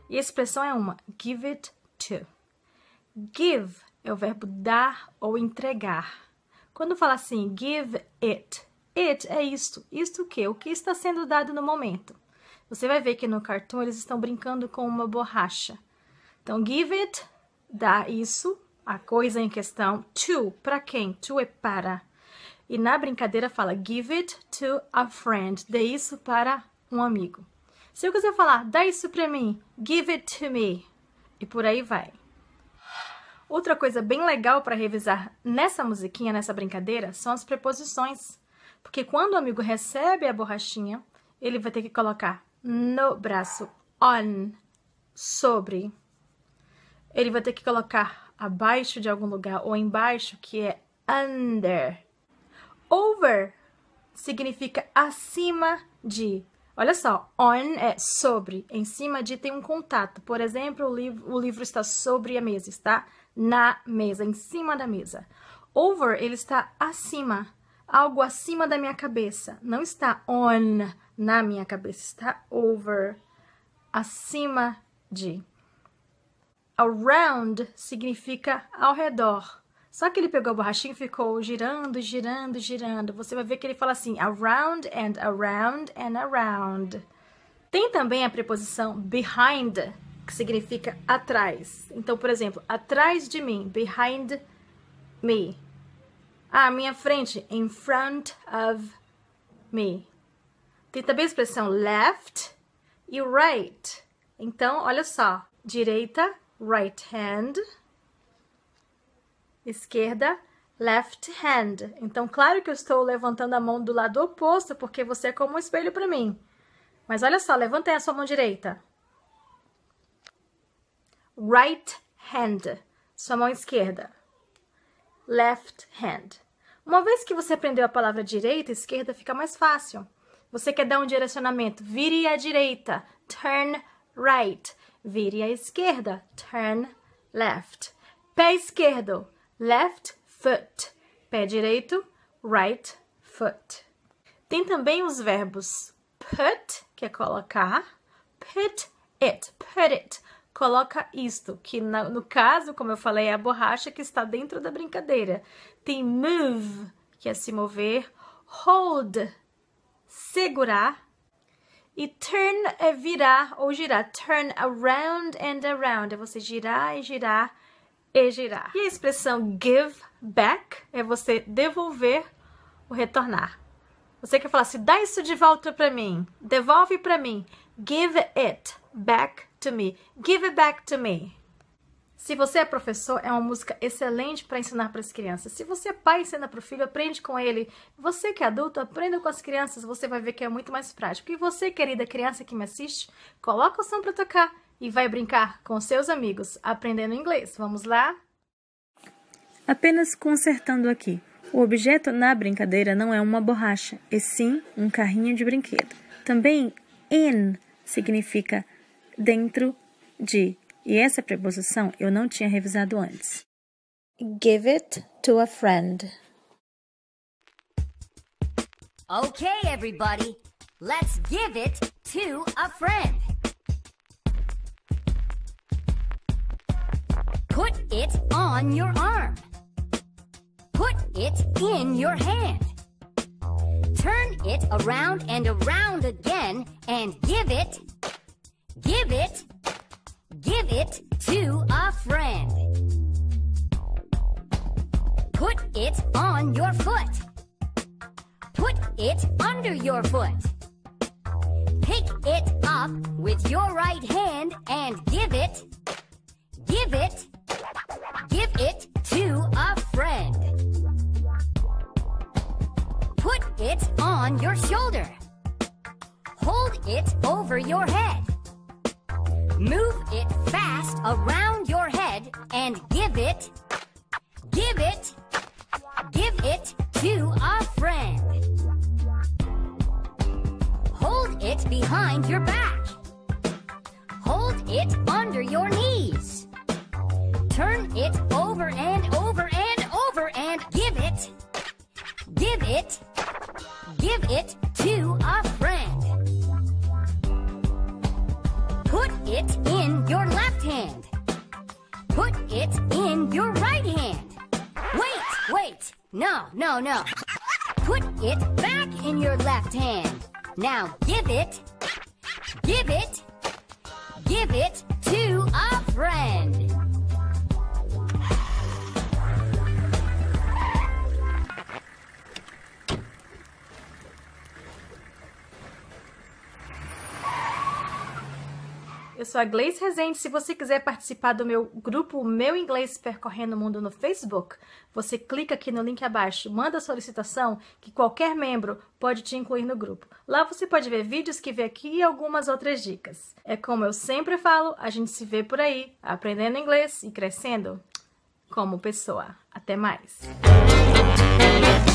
E a expressão é uma, give it to. Give é o verbo dar ou entregar. Quando fala assim, give it, it é isto. Isto o quê? O que está sendo dado no momento. Você vai ver que no cartoon eles estão brincando com uma borracha. Então, give it, dá isso, a coisa em questão, to, para quem? To é para. E na brincadeira fala, give it to a friend, dê isso para um amigo. Se eu quiser falar, dá isso para mim, give it to me, e por aí vai. Outra coisa bem legal para revisar nessa musiquinha, nessa brincadeira, são as preposições. Porque quando o amigo recebe a borrachinha, ele vai ter que colocar no braço, on, sobre. Ele vai ter que colocar abaixo de algum lugar ou embaixo, que é under. Over significa acima de. Olha só, on é sobre, em cima de tem um contato. Por exemplo, o livro está sobre a mesa, está na mesa, em cima da mesa. Over, ele está acima, algo acima da minha cabeça. Não está on, na minha cabeça, está over, acima de. Around significa ao redor. Só que ele pegou a borrachinha e ficou girando, girando, girando. Você vai ver que ele fala assim, around and around and around. Tem também a preposição behind, que significa atrás. Então, por exemplo, atrás de mim, behind me. À minha frente, in front of me. Tem também a expressão left e right. Então, olha só, direita, right hand. Esquerda, left hand. Então, claro que eu estou levantando a mão do lado oposto, porque você é como um espelho para mim. Mas olha só, levanta aí a sua mão direita. Right hand, sua mão esquerda. Left hand. Uma vez que você aprendeu a palavra direita e esquerda, fica mais fácil. Você quer dar um direcionamento, vire à direita, turn right. Vire à esquerda, turn left. Pé esquerdo, left foot. Pé direito, right foot. Tem também os verbos put, que é colocar, put it, coloca isto, que no caso, como eu falei, é a borracha que está dentro da brincadeira. Tem move, que é se mover, hold, segurar, e turn é virar ou girar. Turn around and around, é você girar e girar e girar. E a expressão give back é você devolver ou retornar. Você quer falar assim, dá isso de volta para mim, devolve para mim. Give it back to me. Give it back to me. Se você é professor, é uma música excelente para ensinar para as crianças. Se você é pai, ensina para o filho, aprende com ele. Você que é adulto, aprenda com as crianças, você vai ver que é muito mais prático. E você, querida criança que me assiste, coloca o som para tocar e vai brincar com seus amigos, aprendendo inglês. Vamos lá? Apenas consertando aqui. O objeto na brincadeira não é uma borracha, e sim um carrinho de brinquedo. Também in significa dentro de. E essa preposição eu não tinha revisado antes. Give it to a friend. Okay, everybody. Let's give it to a friend. Put it on your arm. Put it in your hand. Turn it around and around again and give it to a friend. Put it on your foot. Put it under your foot. Pick it up with your right hand and give it to a friend. Put it on your shoulder. Hold it over your head. Move it fast around your head and give it to a friend. Hold it behind your back. Hold it under your knees. Turn it over and over and over and give it to a friend. Put it in No. Put it back in your left hand. Now give it to a friend. Eu sou a Gleice Rezende. Se você quiser participar do meu grupo Meu Inglês Percorrendo o Mundo no Facebook, você clica aqui no link abaixo, manda a solicitação que qualquer membro pode te incluir no grupo. Lá você pode ver vídeos que vê aqui e algumas outras dicas. É como eu sempre falo, a gente se vê por aí, aprendendo inglês e crescendo como pessoa. Até mais!